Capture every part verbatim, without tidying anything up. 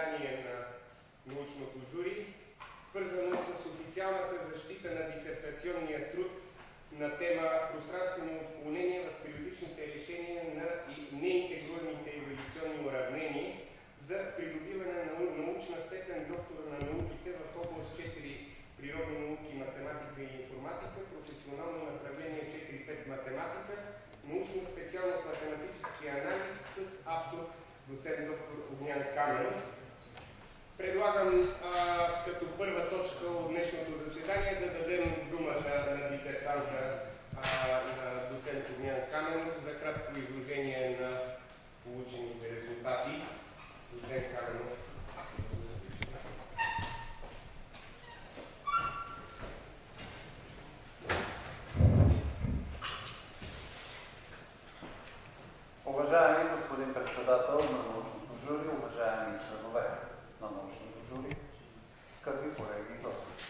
заседание на научното жури, свързано с официалната защита на дисертационния труд на тема пространствени отклонения в периодичните решения на неинтегруемите еволюционни уравнения за придобиване на научна степен доктор на науките в област четири природни науки, математика и информатика, професионално направление четири пет математика, научна специалност математически анализ с автор доцент доктор Огнян Каменов. Предлагам а, като първа точка от днешното заседание да дадем думата на дисертанта а, на доцент Огнян Каменов за кратко изложение на получените резултати. Доцент Каменов. Уважаеми господин председател на научното жури, уважаеми членове на научното жури, скъпи колеги и гости.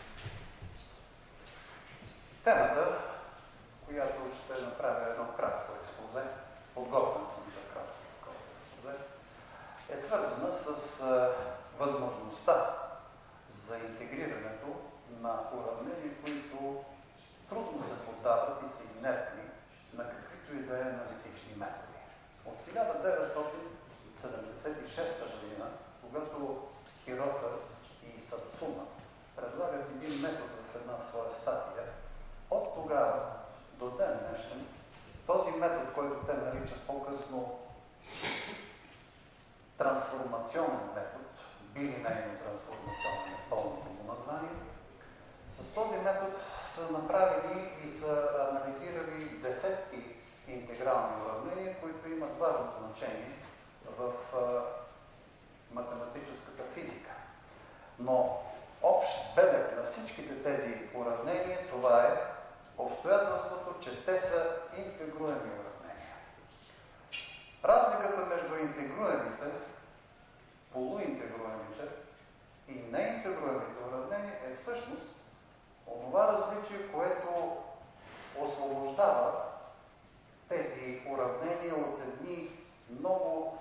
Темата, която ще направя едно кратко експозе, подготвен съм за кратко такова експозе, е свързана с а, възможността за интегрирането на уравнения, които трудно се поддават и са инертни на каквито и да е аналитични методи. От хиляда деветстотин седемдесет и шеста година, когато Хирота и Сацума предлагат един метод в една своя статия, от тогава до ден днешен този метод, който те наричат по-късно трансформационен метод, билинейно трансформационен е пълното му название, с този метод са направили и са анализирали десетки интегрални уравнения, които имат важно значение в а, математическата физика. Но общ белег на всичките тези уравнения, това е обстоятелството, че те са интегруеми уравнения. Разликата между интегруемите, полуинтегруемите и неинтегруемите уравнения е всъщност онова различие, което освобождава тези уравнения от едни много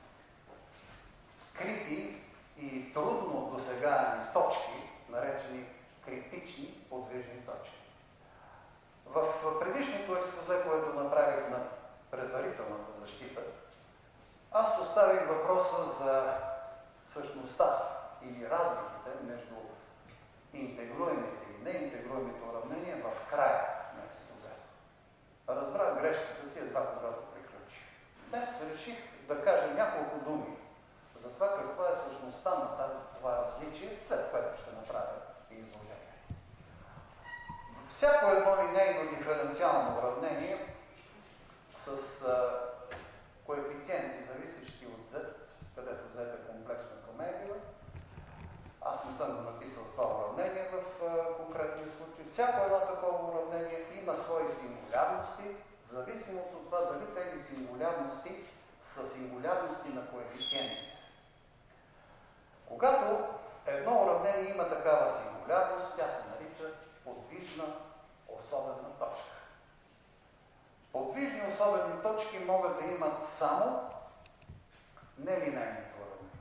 скрити и трудно досегаеми точки, наречени критични подвижни точки. В предишното експозе, което направих на предварителната защита, аз оставих въпроса за същността или разликите между интегруемите и неинтегруемите уравнения в края на експозето. Разбрах грешката си едва когато приключих. Днес реших да кажа няколко думи за това каква е същността на това различие, след което ще направя изложение. Всяко едно линейно диференциално уравнение с а, коефициенти, зависещи от z, където z е комплексна променлива. Аз не съм го написал това уравнение в а, конкретния случай. Всяко едно такова уравнение има свои сингулярности, в зависимост от това дали тези сингулярности са сингулярности на коефициентите. Когато едно уравнение има такава сингулярност, тя се нарича подвижна особена точка. Подвижни особени точки могат да имат само нелинейните уравнения.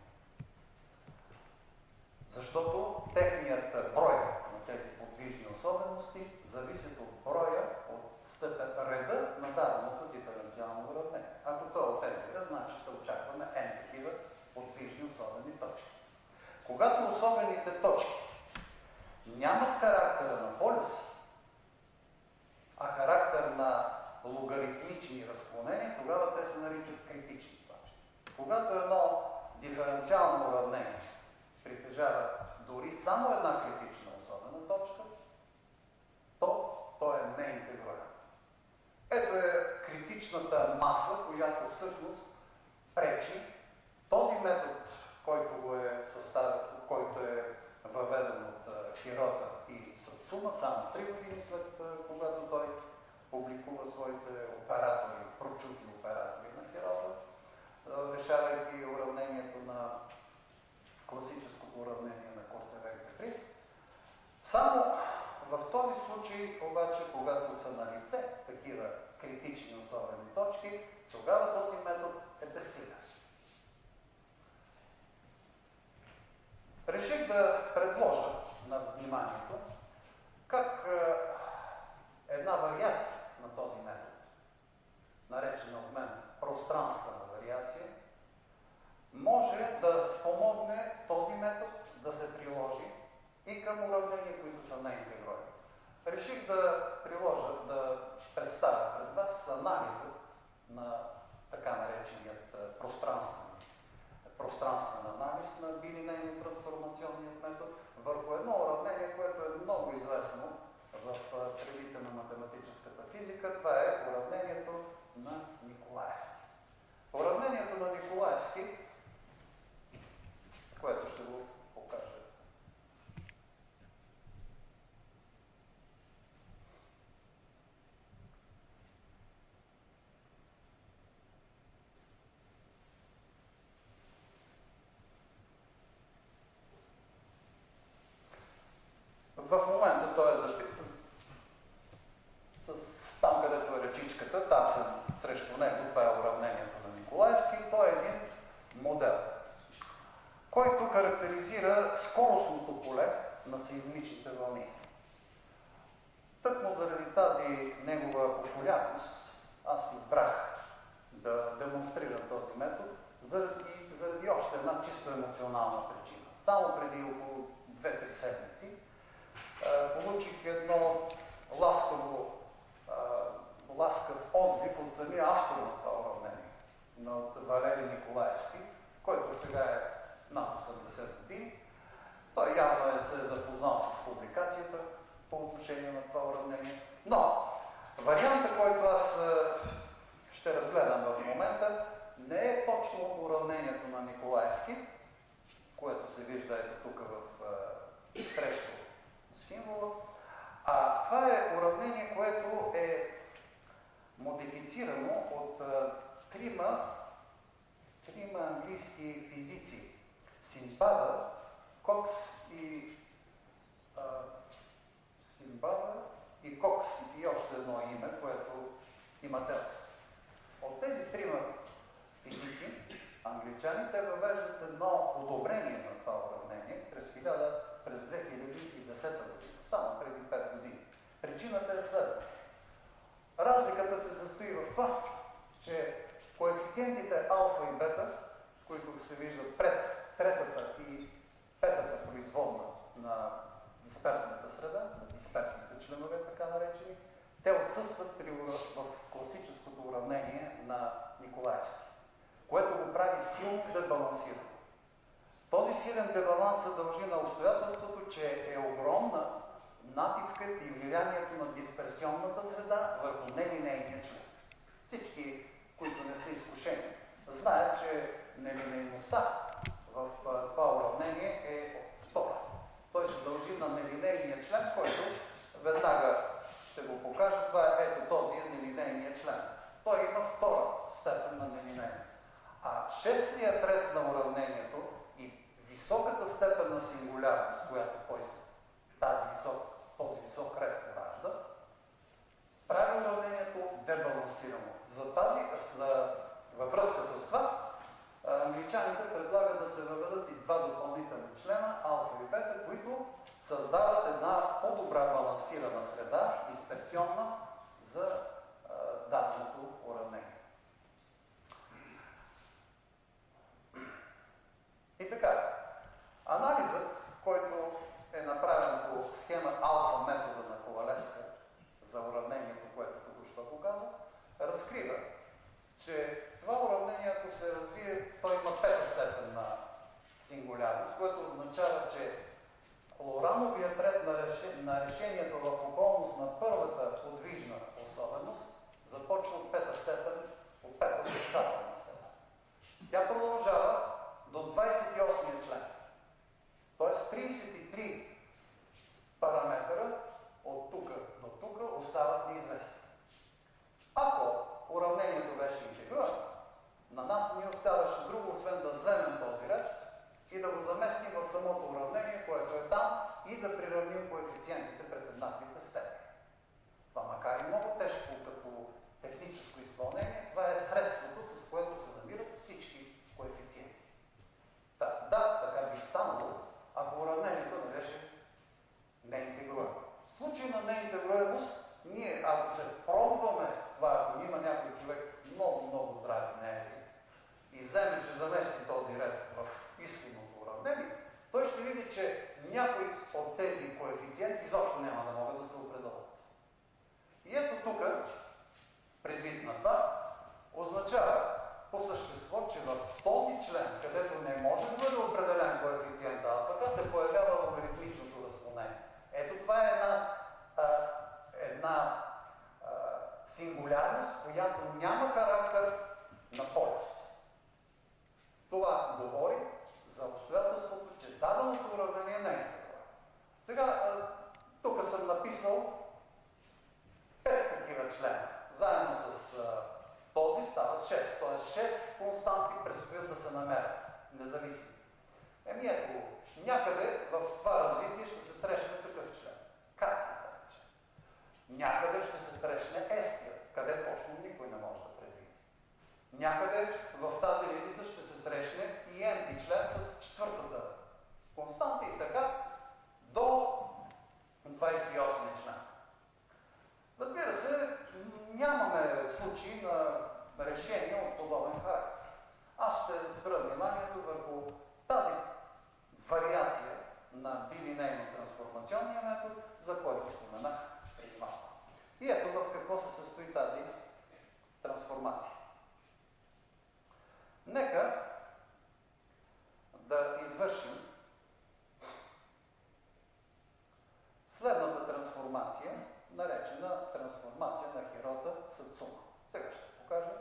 Защото техният брой на тези подвижни особености зависи от броя, от степен реда на даденото диференциално уравнение. Ако то е от n ред, значи ще очакваме n такива подвижни особени точки. Когато особените точки нямат характера на полюси, а характер на логаритмични разклонения, тогава те се наричат критични точки. Когато едно диференциално уравнение притежава дори само една критична особена точка, то то е неинтегруемо. Ето е критичната маса, която всъщност пречи този метод, който го е съставен, който е въведен от Хирота и Сацума, само три години след когато той публикува своите оператори, прочути оператори на Хирота, решавайки уравнението на класическото уравнение на Кортевек-де-Фрис. Само в този случай, обаче, когато са на лице такива критични особени точки, тогава този метод е безсилен. реших да предложа на вниманието как една вариация на този метод, наречена от мен пространствена вариация, може да спомогне този метод да се приложи и към уравнения, които са неинтегроидни. Реших да приложа, да представя пред вас анализът на така нареченият пространствен, пространствен анализ на билинейно-трансформационният метод върху едно уравнение, което е много известно в средите на математическата физика. Това е уравнението на Николаевски. Уравнението на Николаевски, което ще го покажа. В момента той е запитан с там, където е ръчичката, там съм срещу него, това е уравнението на Николаевски. Той е един модел, който характеризира скоростното поле на сеизмичните вълни. Тъкмо заради тази негова популярност, аз избрах да демонстрирам този метод заради, заради още една чисто емоционална причина. Само преди около две-три седмици получих едно ласково, ласкав отзив от самия автор на това уравнение, от Валери Николаевски, който сега е над осемдесет години. Той явно е се запознал с публикацията по отношение на това уравнение. Но вариантът, който аз ще разгледам в момента, не е точно уравнението на Николаевски, което се вижда ето тук в срещу символа, а това е уравнение, което е модифицирано от а, трима, трима английски физици. Симбада, Кокс и а, Симбада и Кокс и още едно име, което има Телс. От тези трима физици, англичани, те въвеждат едно подобрение на това уравнение през, хиляда, през две хиляди и десета година, само преди пет години. Причината е следната. Разликата се състои в това, че коефициентите алфа и бета, които се виждат пред третата и петата производна на дисперсната среда, на дисперсните членове, така наречени, те отсъстват при, в класическото уравнение на Николаевски, което го прави силно дебалансирано. Този силен дебаланс се дължи на обстоятелството, че е огромна натискът и влиянието на дисперсионната среда върху нелинейния член. Всички, които не са изкушени, знаят, че нелинейността в това уравнение е втора. Той се дължи на нелинейния член, който веднага ще го покажа. Това е ето този е нелинейния член. Той има втора степен на нелинейност. А шестият ред на уравнението и високата степен на сингулярност, която той се, тази висок, този висок ред ражда, прави уравнението дебалансирано. За тази, за, във връзка с това, англичаните предлагат да се въведат и два допълнителни члена, алфа и бета, които създават една по-добра балансирана среда, дисперсионна, за а, даденото уравнение. И така, анализът, който е направен по схема алфа метода на Ковалевска за уравнението, което току-що показва, разкрива, че това уравнение, ако се развие, той има пета степен на сингулярност, което означава, че Лорановият ред на, реше... на решението в околност на първата подвижна особеност започва от пета степен, от пета отрицателна среда. Тя продължава до двадесет и осмия член. Тоест тридесет и три параметъра от тук до тук остават неизвестни. Ако уравнението беше интегруирано, на нас ни оставаше друго, освен да вземем този ред и да го заместим в самото уравнение, което е там, и да приравним коефициентите пред еднаквите степени. Това, макар и много тежко като техническо изпълнение, това е средството, с което се намират всички коефициенти. Да, да, така би станало, ако някои от тези коефициенти изобщо няма да могат да се определят. И ето тук, предвид на това, означава по същество, че в този член, където не може да бъде определен коефициент алфа, се появява логаритмичното разклонение. Ето това е една, а, една а, сингулярност, която няма характер на полюс. Това говори за обстоятелството, че даденото уравнение не е такова. Сега, а, тук съм написал пет такива члена. Заедно с а, този стават шест. Т.е. шест константи предстоят да се намерят. Независимо. Еми ето, някъде в това развитие ще се срещне такъв член. Картата рече. Някъде ще се срещне естия, къде точно никой не може да предвиди. Някъде в тази редица ще се срещне и емти член с четвъртата константа и така до двадесет и осми член. Разбира се, нямаме случаи на решение от подобен характер. Аз ще спра вниманието върху тази вариация на билинейно-трансформационния метод, за който споменах преди малко. И ето в какво се състои тази трансформация. Нека да извършим следната трансформация, наречена трансформация на Хирота-Сацума. Сега ще покажа.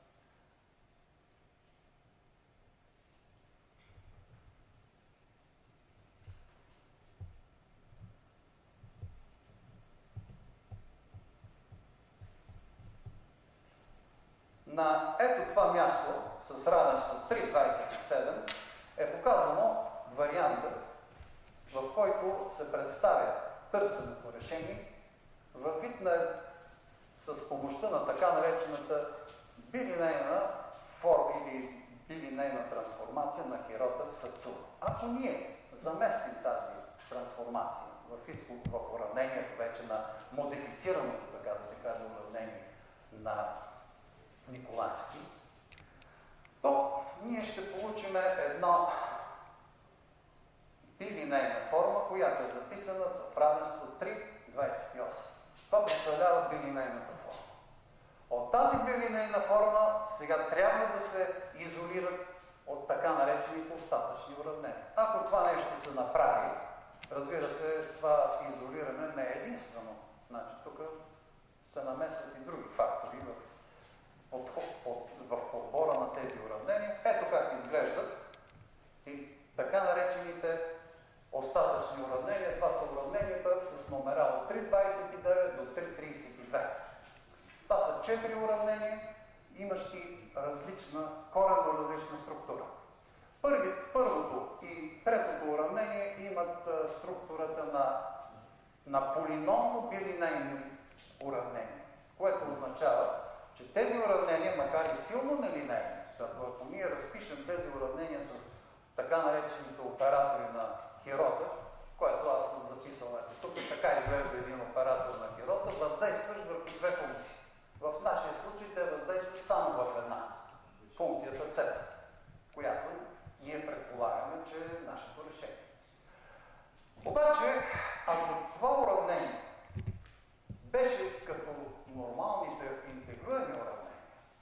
На ето това място с равенство три двадесет и седем е показано варианта, в който се представя търсеното решение във вид на, с помощта на така наречената билинейна форма или билинейна трансформация на Хирота-Сацума. Ако ние заместим тази трансформация в, изход, в уравнението вече на модифицираното, така да се каже, уравнение на Николаевски, то ние ще получим една билинейна форма, която е записана в равенство три двадесет и осем. Това представлява билинейната форма. От тази билинейна форма сега трябва да се изолират от така наречените остатъчни уравнения. Ако това нещо се направи, разбира се, това изолиране не е единствено. Значи тук се намесват и други фактори в, подход, под, в подбора на тези уравнения. Ето как изглеждат и така наречените остатъчни уравнения. Това са уравненията с номера от три двадесет и девет до три тридесет и две. Това са четири уравнения, имащи различна, коренно различна структура. Първи, първото и третото уравнение имат а, структурата на, на полиномно билинейни уравнения, което означава, че тези уравнения, макар и силно нелинейни, защото ако ние разпишем тези уравнения с така наречените оператори на Хирота, което аз съм записал, ето тук така изглежда един оператор на Хирота, въздействащ върху две функции. В нашия случай те въздействат само в една. Функцията С, която ние предполагаме, че е нашето решение. Обаче, ако това уравнение беше като нормалните интегруеми уравнения,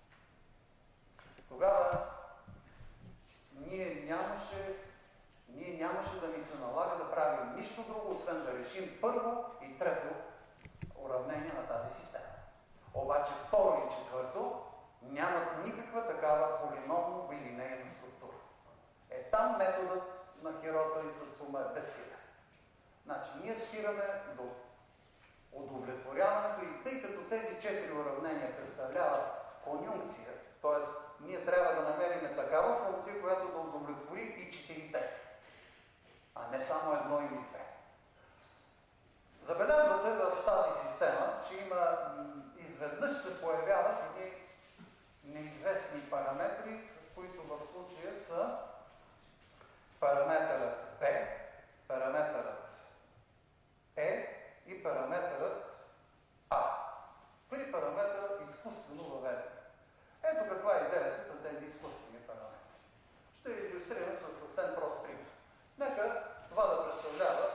тогава ние нямаше, ние нямаше да ни се налага да правим нищо друго, освен да решим първо и трето уравнение на тази система. Обаче второ и четвърто нямат никаква такава полиномно билинейна структура. Е, там методът на Хирота и Сацума е безсилен. Значи, ние спираме до удовлетворяването и тъй като тези четири уравнения представляват конюнкция, т.е. ние трябва да намерим такава функция, която да удовлетвори и четирите, а не само едно или две. Забелязвате в тази система, че има изведнъж се появяват едни неизвестни параметри, които в случая са параметърът B, параметърът E и параметърът A. Три параметъра изкуствено въведени. Ето каква е идеята за тези изкуствени параметри. Ще ви илюстрирам със съвсем прост пример. Нека това да представлява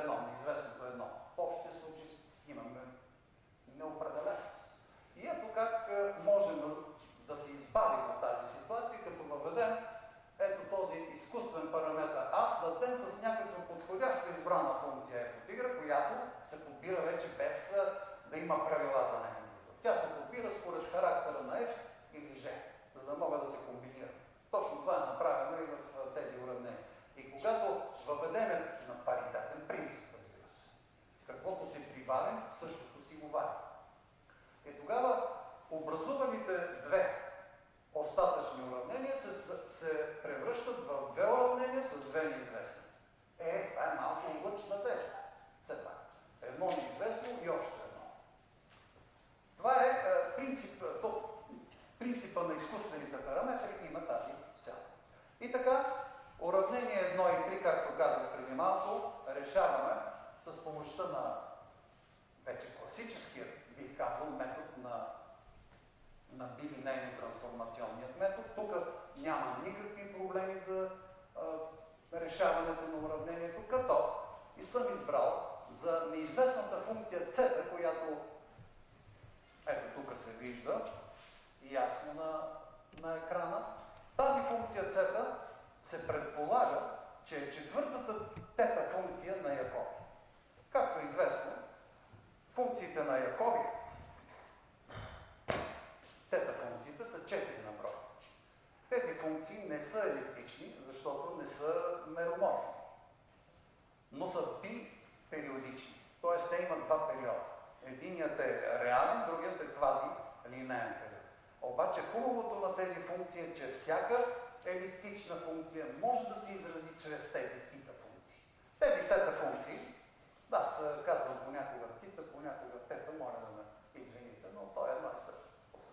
едно, неизвестното едно. В общия случай имаме неопределеност. И ето как можем да се избавим от тази ситуация, като въведем ето този изкуствен параметр А, следен с някаква подходяща избрана функция f от y, която се подбира вече без да има правила за нея. Тя се подбира според характера на f или g, за да могат да се комбинират. Точно това е направено и в тези уравнения. И когато въведем на паритетен принцип, разбира се, каквото си прибавим, същото си го вадим. И тогава образуваните две остатъчни уравнения се, се превръщат в две уравнения с две неизвестни. Е, това е малко облъчна тежа. Все пак. Едно неизвестно и още едно. Това е, е принцип, то, принципа на изкуствените параметри има тази цел. И така, уравнение едно и три, както казах преди малко, решаваме с помощта на вече класическия, бих казал, метод на на билинейно-трансформационният метод. Тук няма никакви проблеми за а, решаването на уравнението, като и съм избрал за неизвестната функция θ, която ето тук се вижда ясно на, на екрана. Тази функция θ се предполага, че е четвъртата тета функция на Якоби. Както е известно, функциите на Якоби, тета функциите са четири на брой. Тези функции не са елиптични, защото не са мероморфни, но са бипериодични. Т.е. те имат два периода. Единият е реален, другият е квази-линеен период. Обаче хубавото на тези функции е, че всяка елиптична функция може да се изрази чрез тези тита функции. Тези тета функции, да, аз казвам понякога тита, понякога тета, моля да ме извините, но то е едно и също.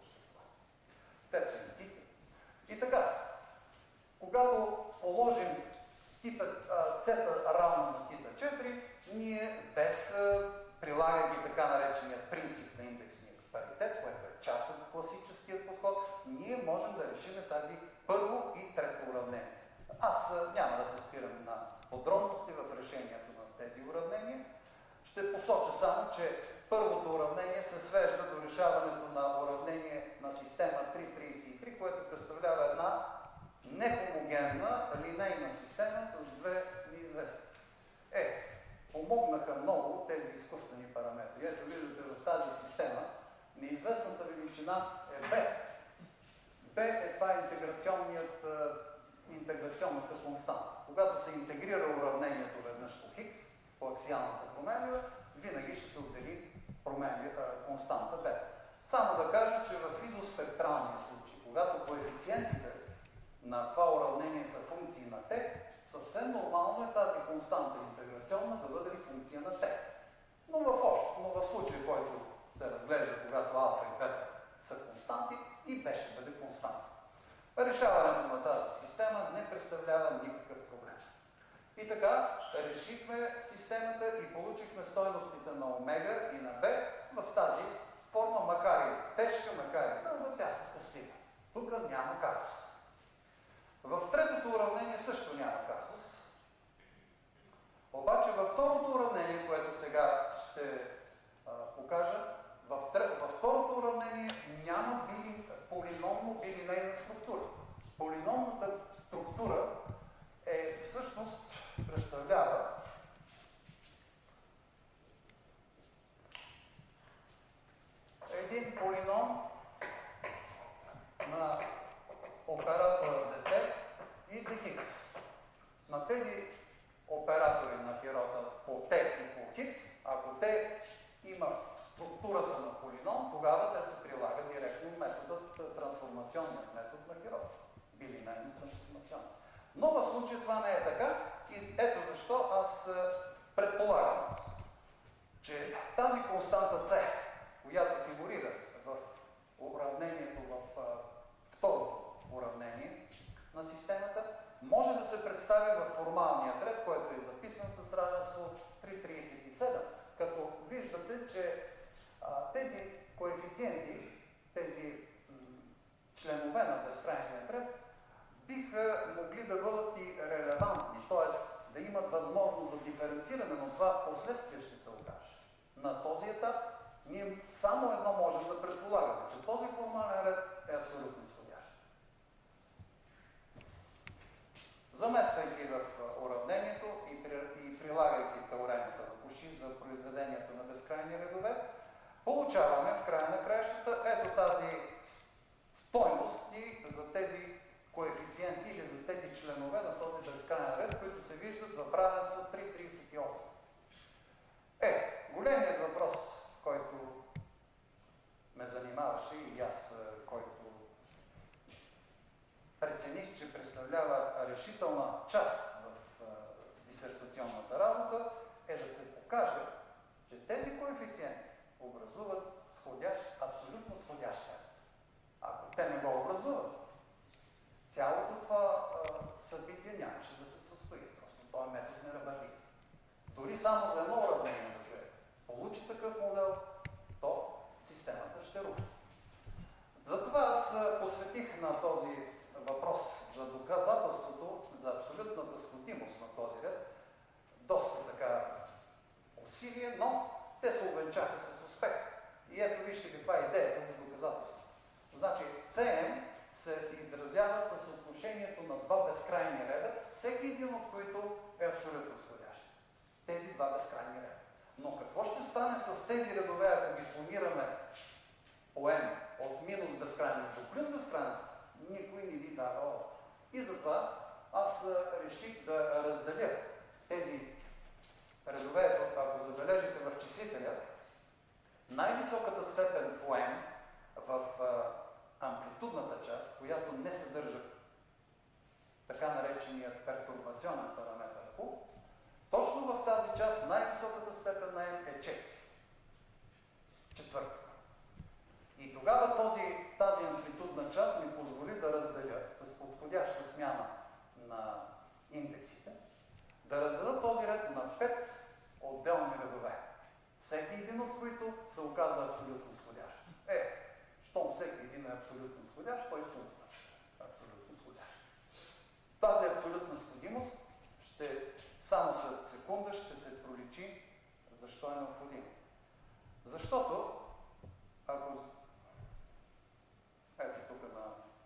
Тета и тита. И така, когато положим тита θ равно на тита четири, ние без прилагайки така наречения принцип на индексния паритет, което е част от класическият подход, ние можем да решим тази първо и трето уравнение. Аз няма да се спирам на подробности в решението на тези уравнения. Ще посоча само, че първото уравнение се свежда до решаването на уравнение на система три тридесет и три, което представлява една нехомогенна линейна система с две неизвестни. Е, помогнаха много тези изкуствени параметри. Ето виждате в тази система неизвестната величина е b. b е това интеграционният, интеграционната константа. Когато се интегрира уравнението веднъж по хикс, по аксиалната променлива, винаги ще се отдели константа b. Само да кажа, че в изоспектралния случай, когато коефициентите на това уравнение са функции на t, съвсем нормално е тази константа интеграционна да бъде ли функция на t. Но в, общ, но в случай, който се разглежда, когато алфа и бета са константи, и b ще бъде константа. Решаването на тази система не представлява никакъв проблем. И така, решихме системата и получихме стойностите на омега и на b в тази форма, макар и тежка, макар и дълга, тя се постига. Тук няма казус. В третото уравнение също няма казус. Обаче във второто уравнение, което сега ще а, покажа, в, във второто уравнение няма били, полиномно билинейна структура. Полиномната структура е всъщност представлява един полином на оператора dt и dx. На тези оператори на хирота по t и по x, ако те имат структурата на полином, тогава те се прилага директно методът, трансформационният метод на хирота. Билинейно трансформационен. Но в случая това не е така и ето защо аз предполагам, че тази константа c, която фигурира в уравнението в второто уравнение на системата, може да се представи в формалния ред, който е записан с равенство три тридесет и седем, като виждате, че а, тези коефициенти, тези членове на безкрайния ред, биха могли да бъдат и релевантни, т.е. да имат възможност за диференциране, но това последствие ще се окаже. На този етап ние само едно можем да предполагаме, че този формален ред е абсолютно изходящ. Замествайки в уравнението и, при, и прилагайки теоремата на Коши за произведението на безкрайни редове, получаваме в края на краищата ето тази стойност и за тези коефициенти или за тези членове на този безкрайен ред, които се виждат в равенство три тридесет и осем. Е, големият въпрос, който ме занимаваше и аз, който прецених, че представлява решителна част в дисертационната работа, е да се покаже, че тези коефициенти образуват сходящ, абсолютно сходящ ред. Ако те не го образуват, цялото това а, събитие нямаше да се състои. Просто този метод не работи. Дори само за едно уравнение да се получи такъв модел, то системата ще рухне. Затова аз посветих на този въпрос за доказателството за абсолютната сходимост на този ред доста така усилие, но те се увенчаха с успех. И ето вижте каква е идеята за доказателство. Значи Си М се изразява с отношението на два безкрайни реда, всеки един от които е абсолютно сходящ. Тези два безкрайни реда. Но какво ще стане с тези редове, ако ги сумираме по М от минус безкрайност до плюс безкрайност? Никой не ви дава отговор. И затова аз реших да разделя тези редове, ако забележите в числителя, най-високата степен по М в амплитудната част, която не съдържа така нареченият пертурбационен параметър Q, точно в тази част най-високата степен на М е четири. Четвърта. И тогава този, тази амплитудна част ми позволи да разделя с подходяща смяна на индексите, да разделя този ред на пет отделни редове. Всеки един от които се оказа абсолютно сходящ. Е, щом всеки един е абсолютно сходящ, той се абсолютно сходящ. Тази абсолютна сходимост ще, само след секунда ще се проличи защо е необходимо. Защото, ако ето тук на,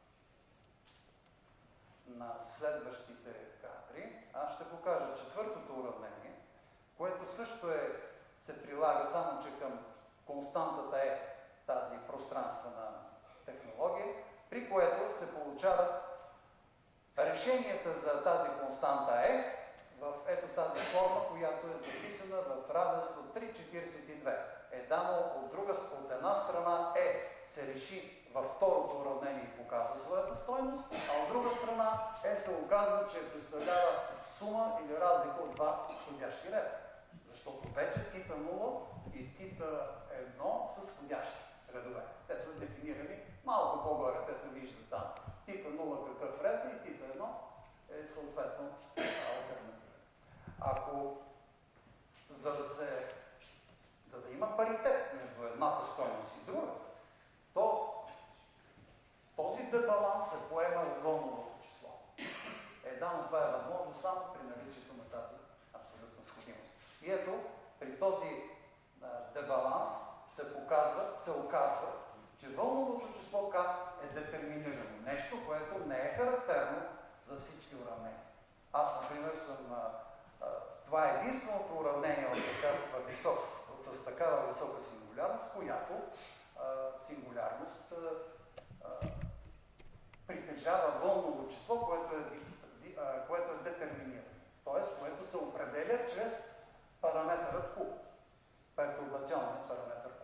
на следващите кадри, аз ще покажа четвъртото уравнение, което също е, се прилага само, че към константата е тази пространствена технология, при което се получават решенията за тази константа е в ето тази форма, която е записана в равенство три четиридесет и две. Е дано от, друга, от една страна е се реши във второто уравнение и показва своята стойност, а от друга страна е се оказва, че представлява сума или разлика от два сходящи реда. Защото вече тита нула и тита едно са сходящи редове. Те са дефинирани малко по-горе, те се виждат там. Тита нула какъв ред и тита едно е съответно алтернатива. Ако за да, се, за да има паритет между едната стойност и друга, то този дебаланс се поема от вълновото число. Е, да, но това е възможно само при наличието на тази абсолютна сходимост. И ето, при този а, дебаланс се показва, се оказва, че вълновото число К е детерминирано. Нещо, което не е характерно за всички уравнения. Аз, например, съм... А, а, това е единственото уравнение от такава висок, с такава висока сингулярност, която а, сингулярност а, а, притежава вълново число, което е, а, което е детерминирано. Т.е. което се определя чрез параметърът Q. Пертурбационният параметър Q.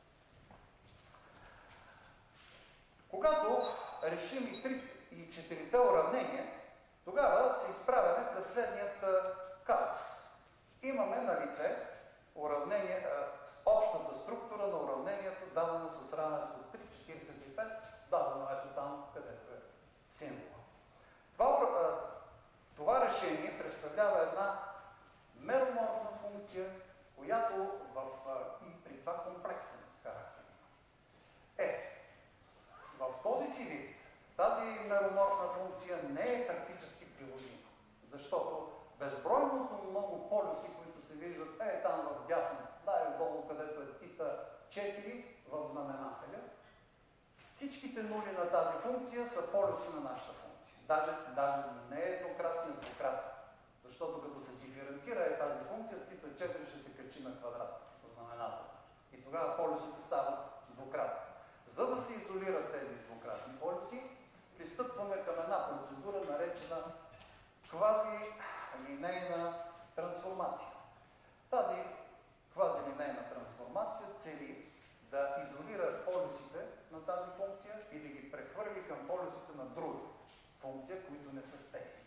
Когато решим и три и четирите уравнения, тогава се изправяме през следният казус. Имаме на лице уравнение, общата структура на уравнението, дадено с равенство три четиридесет и пет, дадено ето там, където е символа. Това, това решение представлява една мероморфна функция, която в, и при това комплексен характер. Е, в този си вид тази мероморфна функция не е практически приложима, защото безбройното много полюси, които се виждат, е там в дясно, най-долу, където е тита четири в знаменателя. Всичките нули на тази функция са полюси на нашата функция. Даже, даже не е еднократни, а двукратни. Защото като се диференцира е тази функция, тита четири ще се качи на квадрат в знаменателя. И тогава полюсите стават двукратни. За да се изолират тези двукратни полюси, пристъпваме към една процедура, наречена квазилинейна трансформация. Тази квазилинейна трансформация цели да изолира полюсите на тази функция и да ги прехвърли към полюсите на друга функция, които не са с тези.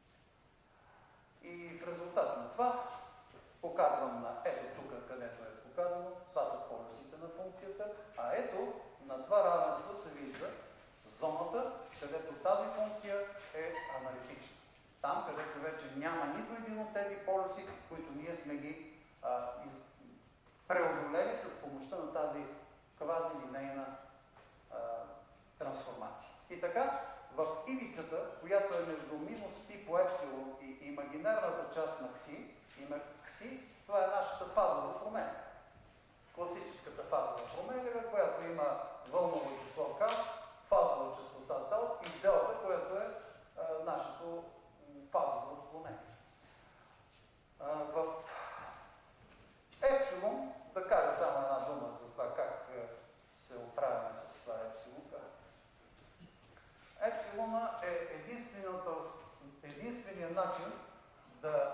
И в резултат на това показвам на ето тук, където е показано, това са полюсите на функцията, а ето на това равенство се вижда зоната, където тази функция е аналитична. Там, където вече няма нито един от тези полюси, които ние сме ги а, из... преодолели с помощта на тази квазилинейна а, трансформация. И така, в ивицата, която е между минус пи по епсилон и имагинарната част на кси, има кси, това е нашата фазова променя. Класическата фазова променя, която има вълново число К, фазова частота тал и делта, което е а, нашето фазово отклонение. В епсилон, да кажа само една дума за това как се оправяме с това епсилон. Епсилона е единственият начин да,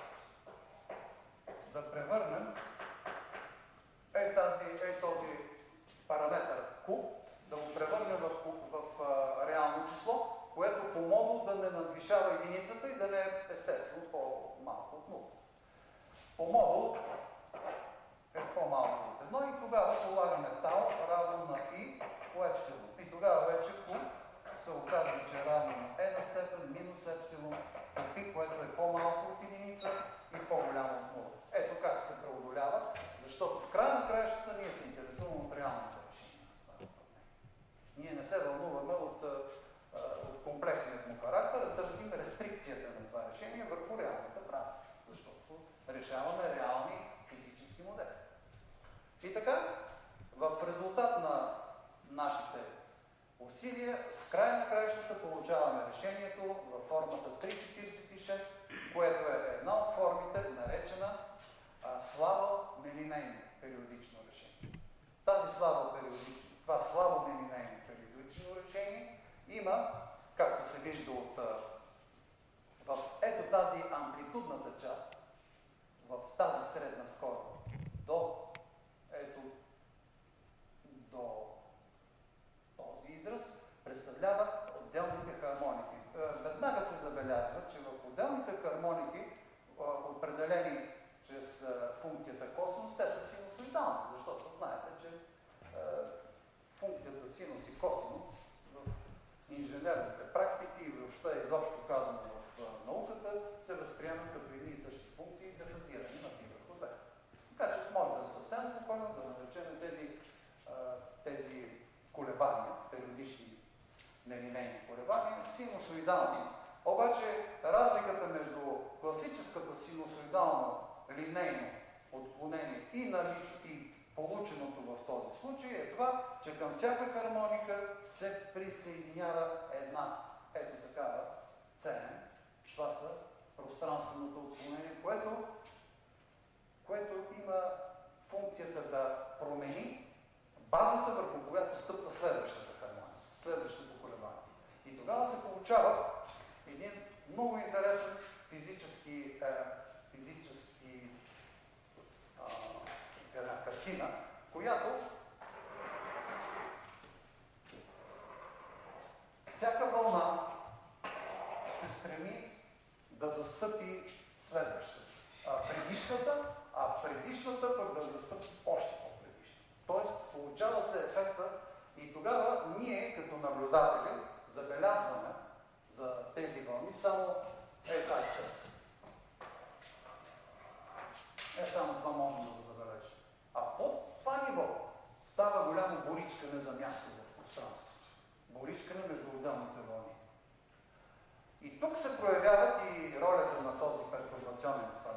да превърнем е, тази, е този параметър куб, да го превърнем в, в, в а, реално число, което по модул да не надвишава единицата и да не е естествено по-малко от нула. По модул е по-малко от едно и тогава полагаме тау равно на и по епсилон. И тогава вече Q се оказва, че е равно на е на степен минус епсилон по пи, което е по-малко от единица и по-голямо от нула. Ето как се преодолява, защото в края на краищата ние се интересуваме от реалното решение на това управление. Ние не се вълнуваме от, от комплексният му характер, да търсим рестрикцията на това решение върху реалната практика, защото решаваме реални физически модели. И така, в резултат на нашите усилия, в края на краищата получаваме решението във формата три четиридесет и шест, което е една от формите, наречена а, слабо нелинейно периодично решение. Тази слабо периодично, това слабо нелинейно периодично решение има, както се вижда от в ето тази амплитудната част, в тази средна скорост до ето до този израз, представлява отделните хармоники. Веднага се забелязва, че в отделните хармоники, определени чрез функцията косинус, те са синусоидални, защото знаете, че функцията синус и косинус в инженерните практики и въобще изобщо казано в науката се възприемат като едни и същи функции, дефазирани на пи върху b. Така че може да е съвсем спокойно да наречем тези, тези колебания, периодични нелинейни колебания, синусоидални. Обаче разликата между класическата синусоидално линейно отклонение и, налич... и полученото в този случай е това, че към всяка хармоника се присъединява една ето такава цена. Това са пространственото отклонение, което, което има функцията да промени базата, върху която стъпва следващата хармония, следващото колебание. И тогава се получава един много интересен физически, е, физически е, една картина, която всяка вълна се стреми да застъпи следващата. А предишната, а предишната пък да застъпи още по-предишната. Тоест, получава се ефекта и тогава ние, като наблюдатели, забелязваме за тези вълни само е тази част. Е, само това можем да го забележим. А под това ниво става голямо боричкане за място в пространството. Боричкане между отделните вълни. И тук се проявяват и ролята на този пертурбационен параметр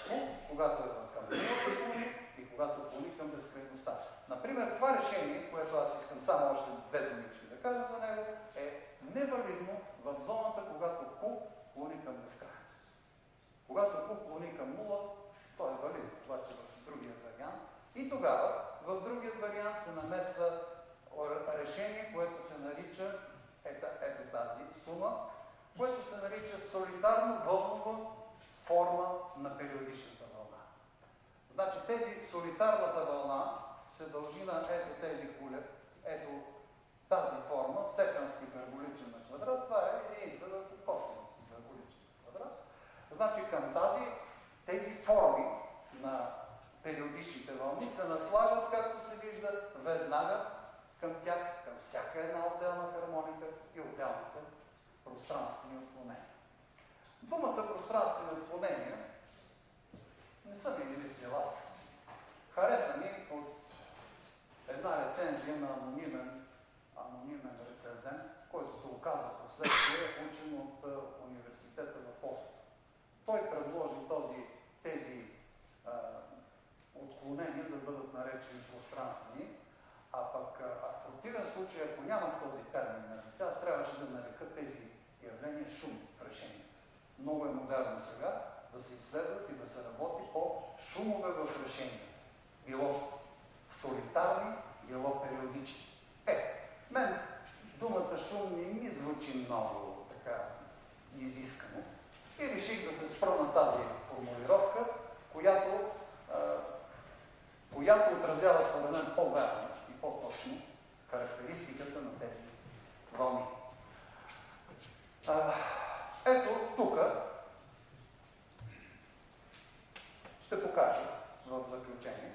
Q, когато е към нулата клони и когато клони към безкрайността. Например, това решение, което аз искам само още две думички да кажа за него, е невалидно в зоната, когато Q клони към безкрайност. Когато Q клони към нула, то е валидно, това че в другия вариант. И тогава в другия вариант се намесва решение, което се нарича, ето, ето тази сума, което се нарича солитарно-вълнова форма на периодичната вълна. Значи тези солитарната вълна се дължи на ето тези куле, ето тази форма, секански хиперболичен на квадрат, това е единица върху косинус хиперболичен на квадрат. Значи към тази, тези форми на периодичните вълни се наслагат, както се вижда, веднага към тях, към всяка една отделна хармоника и отделните пространствени отклонения. Думата пространствени отклонения не съм я измислил аз. Хареса ми от една рецензия на анонимен, анонимен рецензент, който се оказа последствие учен от uh, университета в Осlo. Той предложи този, тези а, отклонения да бъдат наречени пространствени, а пък а, в противен случай, ако нямах този термин на лица, аз трябваше да нарека тези явления шум в решението. Много е модерно сега да се изследват и да се работи по шумове в решението. Било солитарни, било периодични. Е, мен думата шум не ми звучи много така изискано и реших да се спра на тази формулировка, която, а, която отразява според мен по-вярно и по-точно характеристиката на тези вълни. А, ето тук ще покажа в заключение.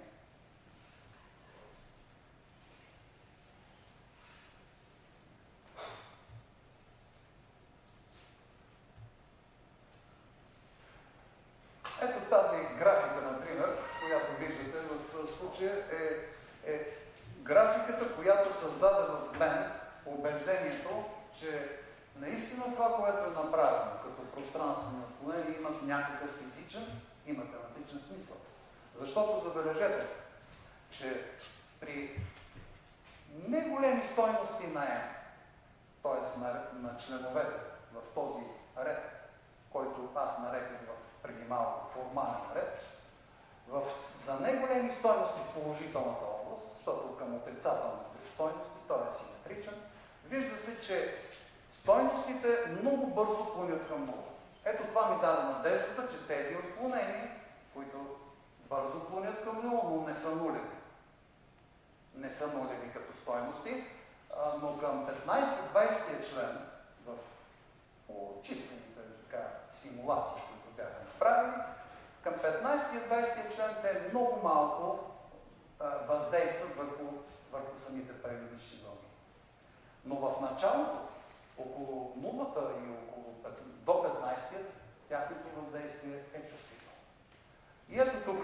Ето тази графика, например, която виждате в случая, е, е графиката, която създаде в мен убеждението, че наистина това, което е направено като пространствено отклонение, има някакъв физичен и математичен смисъл. Защото забележете, че при неголеми стойности на n, т.е. на, на членовете в този ред, който аз нареках в преди малко формален ред, в, за неголеми стойности в положителната област, защото към отрицателните стойности той е симетричен, вижда се, че стойностите много бързо клонят към нула. Ето това ми даде надеждата, че тези отклонения, които бързо клонят към нула, но не са нулеви. Не са нулеви като стойности, но към петнайсет-двайсетия член в числените симулации, които бяха направени, към петнайсетия-двайсетия член те много малко а, въздействат върху, върху самите периодични вълни. Но в началото, около нулата и около, до петнайсетия, тяхното въздействие е чувствително. И ето тук,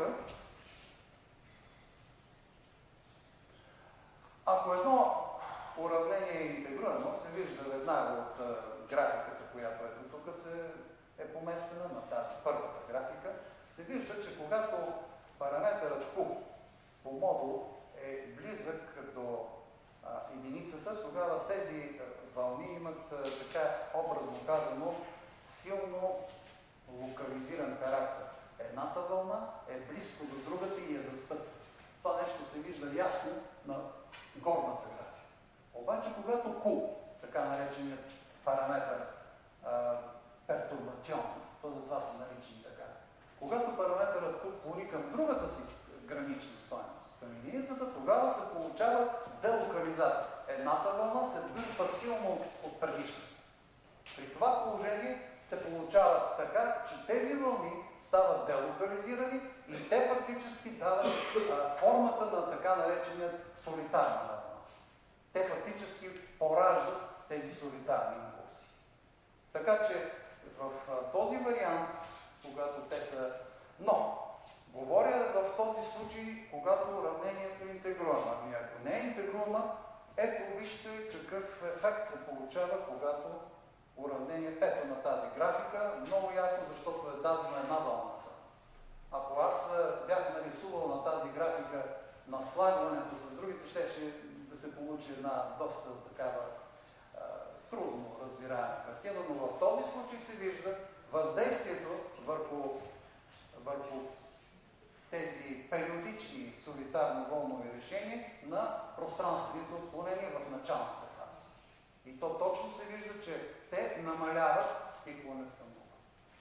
ако едно уравнение е интегруемо, се вижда веднага от а, графиката, която ето тук се е поместена на тази първата графика, се вижда, че когато параметърът Q по модул е близък до а, единицата, тогава тези а, вълни имат а, така образно казано силно локализиран характер. Едната вълна е близко до другата и я застъпва. Това нещо се вижда ясно на горната графика. Обаче, когато Q, така нареченият параметър а, пертурбационен, то затова се нарича и така. Когато параметърът Q клони към другата си гранична стойност, към единицата, тогава се получава делокализация. Едната вълна се дърпа силно от предишната. При това положение се получава така, че тези вълни стават делокализирани и те фактически дават а, формата на така наречения солитарна вълна. Те фактически пораждат тези солитарни импулси. Така че в а, този вариант, когато те са... Но, говоря в този случай, когато уравнението е интегруемо. Ами ако не е интегруемо, ето вижте какъв ефект се получава, когато уравнение, ето на тази графика, много ясно, защото е дадена една вълна. ако аз бях нарисувал на тази графика наслагването с другите, щеше да се получи една доста такава а, трудно разбираема картина, но в този случай се вижда въздействието върху, върху тези периодични солитарно-волнови решения на пространствените отклонения в началната фаза. И то точно се вижда, че те намаляват и клонят към нула.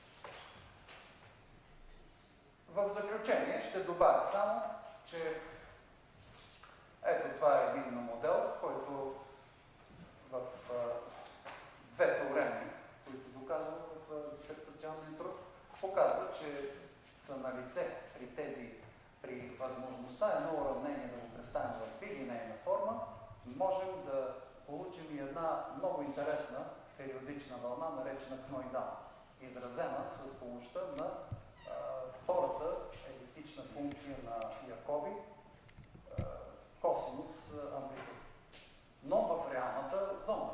В заключение ще добавя само, че ето това е един модел, който в а, две теореми, които доказвам в дисертационния труд, показва, че са на лице при тези, при възможността едно уравнение да го представим в билинейна форма, можем да получим и една много интересна периодична вълна, наречена кноидална, изразена с помощта на а, втората елиптична функция на Якоби, а, косинус амплитуд, но в реалната зона.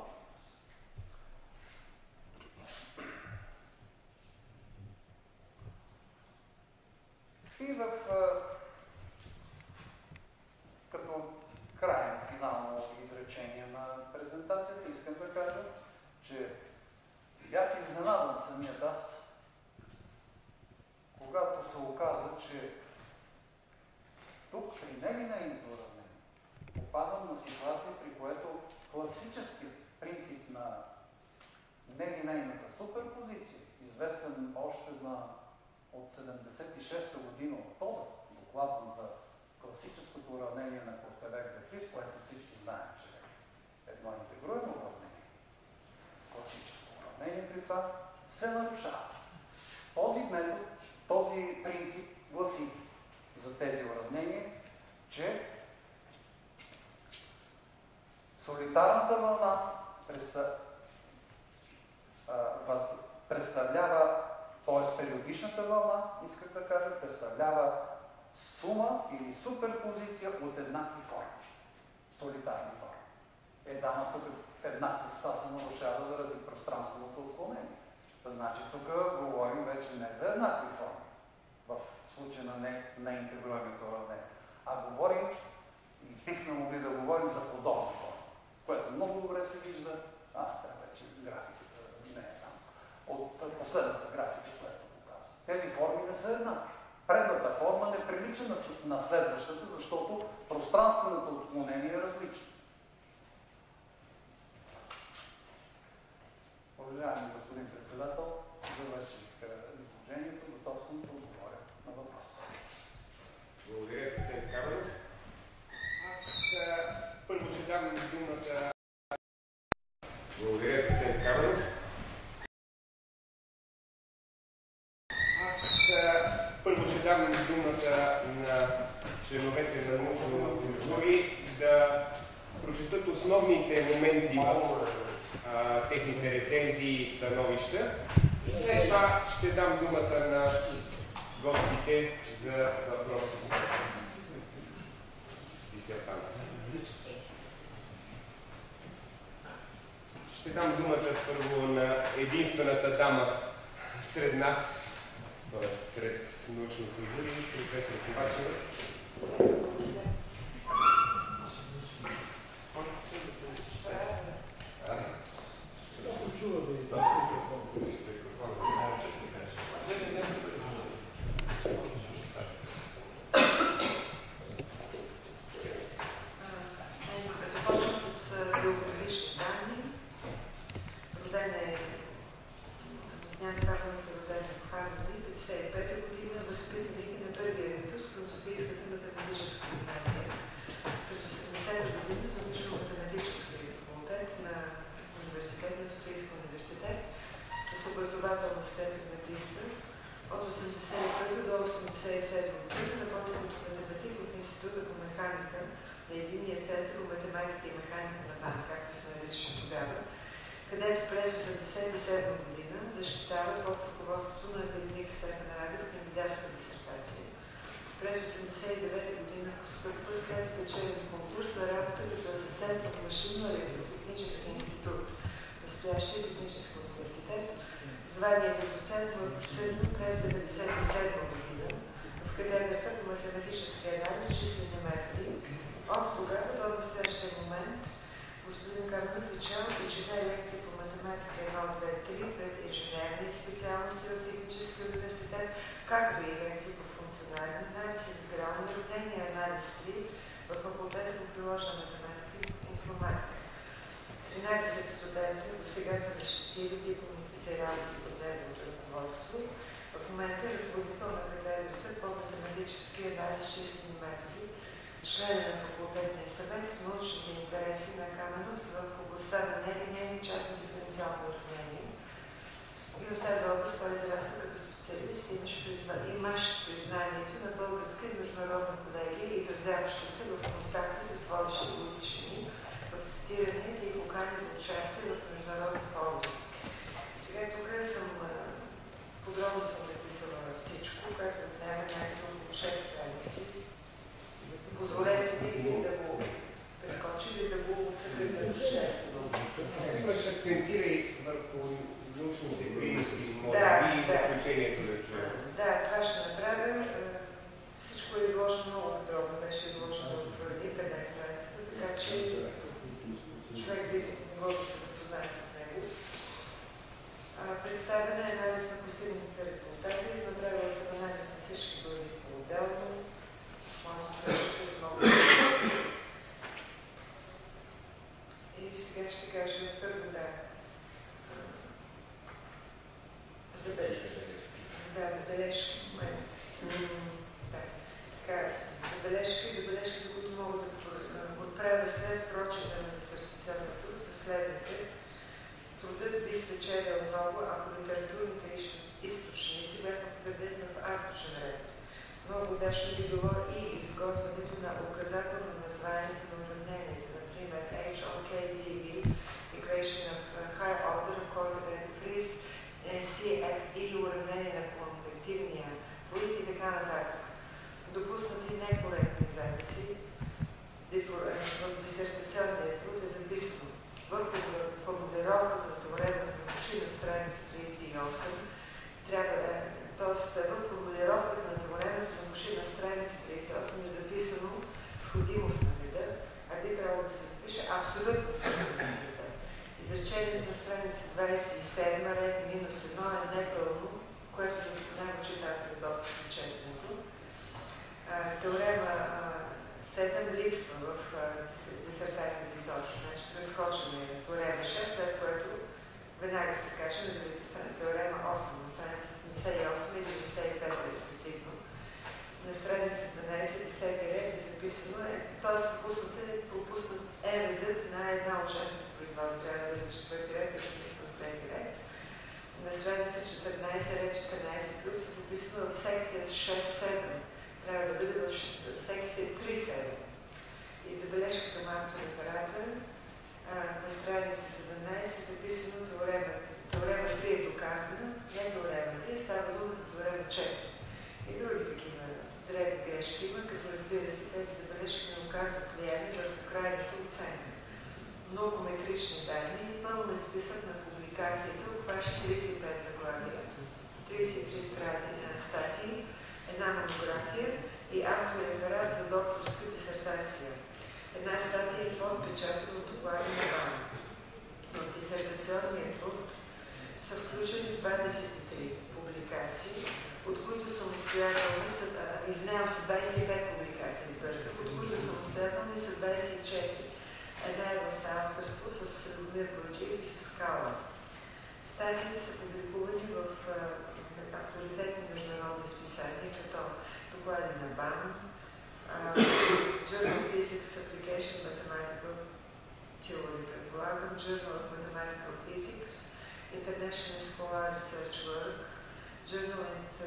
И в като крайно финално изречение на презентацията искам да кажа, че бях изненадан самият аз, когато се оказа, че тук при нелинейното уравнение попадам на ситуация, при което класическият принцип на нелинейната суперпозиция, известен още на от седемдесет и шеста година от това, докладвам за класическото уравнение на Кортелек-де-Фрис, което всички знаем, че е едно интегруемо уравнение. Класическо уравнение при това се нарушава. Този метод, този принцип гласи за тези уравнения, че солитарната вълна представлява, т.е. периодичната вълна, исках да кажа, представлява сума или суперпозиция от еднакви форми. Солитарни форми. Едната тук еднаквостта се нарушава заради пространственото отклонение. Значи тук говорим вече не за еднакви форми, в случая на неинтегруемите уравнения, а говорим и бихме могли да говорим за подобни форми, което много добре се вижда, а, това вече графиката не е там, от последната графика, която показва. Тези форми не са еднакви. Предната форма не прилича на, на следващата, защото пространственото отклонение е различно. Уважаеми господин председател, завърших изложението, готов съм да отговоря на въпроса. Благодаря, доцент Каменов. Аз а, първо ще дам думата. Благодаря, доцент Каменов. Аз а, първо ще дам думата на членовете на научното жури да прочетат основните моменти в а, техните рецензии и становища. И след това ще дам думата на гостите за въпроси. Ще дам думата първо на единствената дама сред нас, т.е. сред научното жури, професор Ковачева. катедрата по математически анализ, числени методи. От тогава до настоящия момент господин Камен отличава и чете лекции по математика едно, две, три пред инженерни специалности от Техническия университет, както и лекции по функционален анализ, интегрални уравнения и анализ три в факултета по приложна математика и информатика. тринадесет студенти до сега са защитили дипломните си работи под неговото ръководство. В момента е ръководител на катедрата по математически анализ, числени методи, член на факултетния съвет, научните интереси на Каменов са в областта на нелинейни частни диференциални уравнения. И в тази област той израсна като специалист и имаш признанието на българска и международна колегия, изразяващо се в контакти с водещи учени, в цитирането и покани за участие в международни форуми. Сега тук съм подробно съм написала всичко, което отнема някакво шест страници. Позволете ми да го прескочи или да го съкръгна съществено. Имаш акцентирай върху научните приноси, може да, би и да. заключението да чуем. Да, това ще направя. Всичко е изложено много подробно, беше изложено в интернет страницата, така че човек би се могъл да се запознае с него. Представена е анализ на постигнатите резултати, направила съм анализ на всички глави по-отделно. Може да се много. И сега ще кажа първо да. Забележки. Да, забележки. Момент. Да. Така, забележки, забележки, които могат да отправя след прочета на дисертационния труд са следните. Трудът би спечелил много, ако литературните източници бяха подредени в азбучен ред. Много удачно би било и изготвянето на указателно названието на уравненията, например H O K D V, equation of high order of coordinate freeze, C F E, уравнение на конвективния флуид и така нататък. Допуснати некоректни записи в дисертационния труд е записано в формулировката на теоремата на Коши на страница тридесет и осем, трябва да т.е. в формулировката на теоремата на Коши на страница тридесет и осем е записано сходимост на вида, а би трябвало да се напише абсолютна сходимост на вида. Изречението на страница двадесет и седма, ред минус едно е непълно, което за някои читатели е доста прочетенето. Теорема седем липсва в дисертацията изобщо. Значи прескочваме теорема шест, след което веднага се скача на теорема осем на страница седемдесет и осем и деветдесет и пет респективно. На страница дванадесет и седми ред е записано, т.е. пропуснат е пропуснат е редът на една участник производна. Трябва да бъде четвърти ред, е записано в трети ред. На страница четиринадесет, ред четиринадесет плюс е записано в секция шест седем. Трябва да бъде в секция три седем. И забележка към автореферата на страница седемнадесет е записано теорема. Теорема три е доказана, не теорема три, става дума за теорема четири. И други такива дребни грешки има, като разбира се, тези забележки не оказват влияние върху крайната оценка. Многометрични данни и пълен списък на публикациите обхваща тридесет и пет заглавия, тридесет и три статии, една монография и автореферат за докторска дисертация. Една статия е подпечатана от доклади на БАН. В дисертационния труд са включени двадесет и три публикации, от които самостоятелни са, извинявам се, двадесет и пет публикации, от които самостоятелни са двадесет и четири. Една е в съавторство с Любомир Бояджиев и с Кала. Статиите са публикувани в авторитетни международни списания, като доклади на БАН, Journal of Physics Application Mathematical Theory, предполагам, Journal of Mathematical Physics, International Scholar Research Work, Journal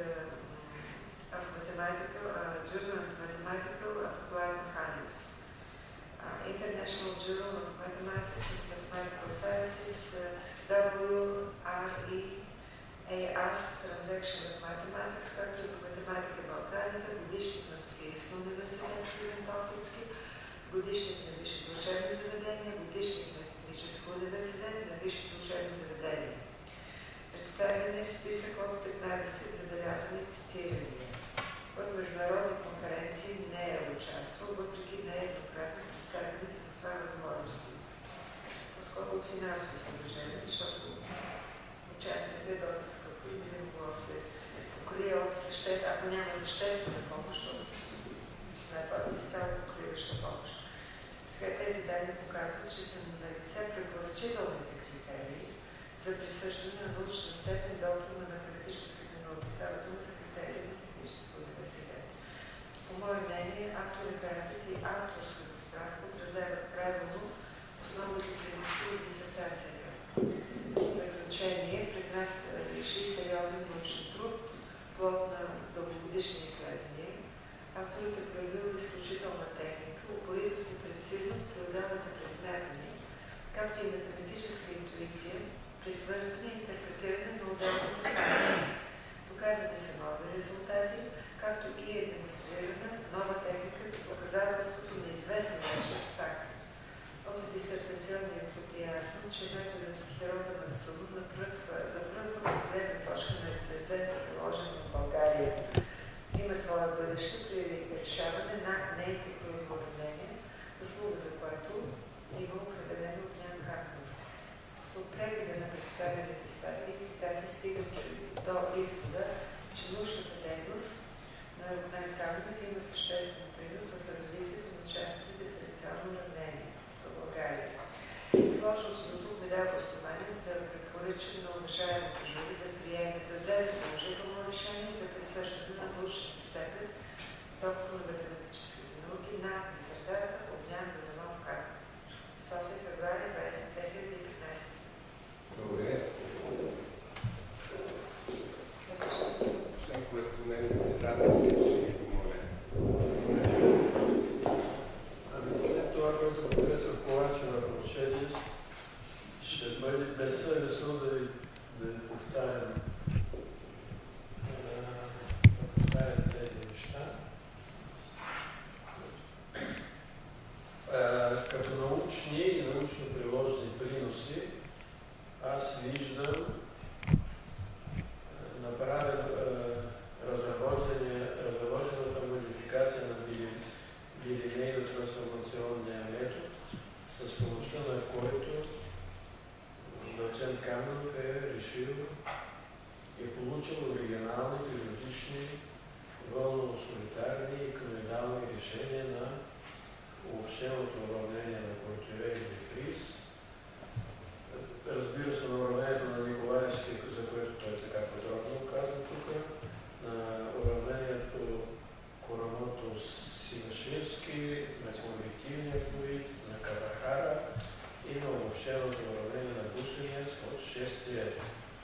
of Mathematical, uh, Journal of Mathematical Applied Mechanics, uh, International Journal of Mathematics and Mathematical Sciences, uh, W R E A S Transaction of Mathematics, както и по математика Балканите, годишник на Софийския университет Климент-Охридски, годишник на висшите учебни заведения, годишник на Техническия университет на висшите учебни заведения. Представен е списък от петнадесет забелязани цитирания. В международни конференции не е участвал, въпреки нееднократно представените за това възможности. По-скоро от финансово съображение, защото участието е доста скъпо и не могло да се покрие от съществена, ако няма съществена помощ, защото това си само покриваща помощ. Сега тези данни показват, че са на лице препоръчителните критерии за присъждане на научна степен доктор на математическите науки. Става дума за критерии на технически университет. По мое мнение, автореферентът и авторската справка отразяват правилно основните приноси от дисертацията. В заключение, пред нас реши сериозен научен труд, плод на дългогодишни изследвания. Авторът е проявил изключителна техника, упоритост и прецизност при отделните пресмятания, както и математическа интуиция при свързване и интерпретиране на отделните факти. Доказани са нови резултати, както и е демонстрирана нова техника за доказателството на известни вече факти. От дисертационния труд е ясно, че методът на Хирота Мацуно за пръв от гледна точка на рецензента, приложен в България, има своя бъдеще при решаване на неетикови уравнения, заслуга за което има определено от Ян Хакнер. От прегледа на представените статии и цитати стигам до извода, че научната дейност на Румен Каменов има съществен принос в развитието на частните диференциални уравнения в България. Изложеното до тук ми дава основание да препоръчам на уважаемото жури да приеме да вземе положително решение за присъждане на научната степен доктор на математическите науки на дисертата Огнян Иванов Каменов. София, февруари двадесет две хиляди и петнадесета. Благодаря. Член кореспондентите дадете, ще ви помоля. Ами след това, което професор Ковачева прочели, ще бъде безсъвестно да ви, да ви повтарям, да повтарям тези неща. А, като научни и научно-приложни приноси, аз виждам направен разработената модификация на билинейно-трансформационния метод, с помощта на който доцент Каменов е решил и е получил оригинални, периодични, вълново-солитарни и конвидални решения на обобщеното уравнение на Портюре или Фрис. Разбира се, на уравнението на Николаевски, за което той така подробно каза тук, на уравнението Короното-Симашински, на конвективния флуид, на Кавахара и на обобщеното уравнение на Бусенец от шести ред.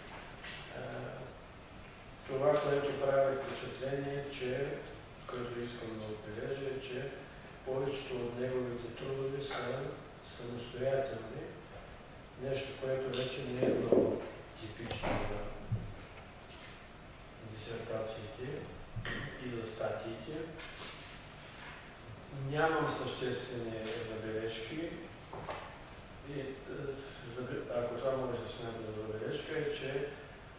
Това, което прави впечатление, че, което искам да отбележа, е, че повечето от неговите трудове са самостоятелни, нещо, което вече не е много типично на дисертациите и за статиите. Нямам съществени забележки и ако това може да се смята за забележка, е, че е,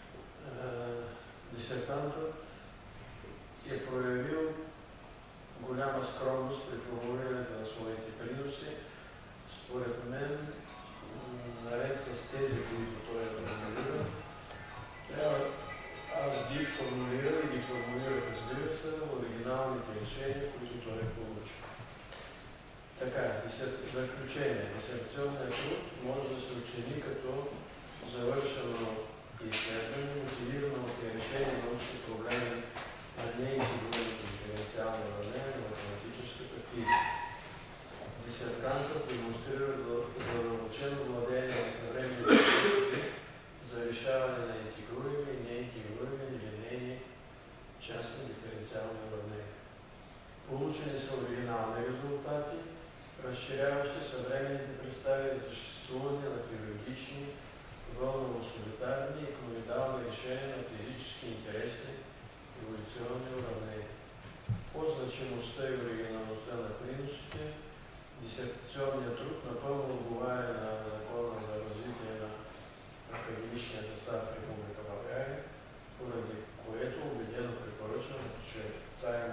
дисертантът е проявил голяма скромност при формулирането на своите приноси. Според мен, наред с тези, които той е формулирал, трябва аз ги формулирам и ги формулирах, разбира се, оригиналните решения, които той е получил. Така, заключение. Дисертационният труд може да се оцени като завършено изследване, мотивирано от решение на научни проблеми на неинтегрираните диференциални уравнения на математическата физика. Дисертантът демонстрира задълбочено владение на съвременните методи за решаване на интегруеми и неинтегруеми линейни частни диференциални уравнения. Получени са оригинални резултати, разширяващи съвременните представи за съществуване на периодични, вълново-солитарни и конвидални решения на физически интересни еволюционни уравнения. По значимостта и оригиналността на приносите, дисертационният труд напълно отговаря на Закона за развитие на академичния състав в Република България, поради което убедено препоръчвам, че тая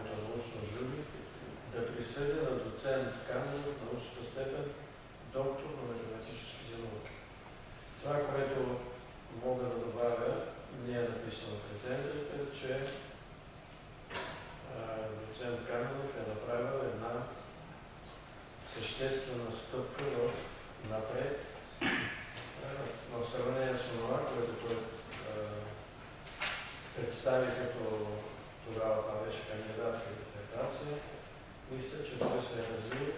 присъди на доцент Каменов научната степен доктор на математическите науки. Това, което мога да добавя, не е написано в рецензията, че доцент Каменов е направил една съществена стъпка в напред в сравнение с това, което той представи като тогава това беше кандидатска дисертация. Мисля, че той се е развил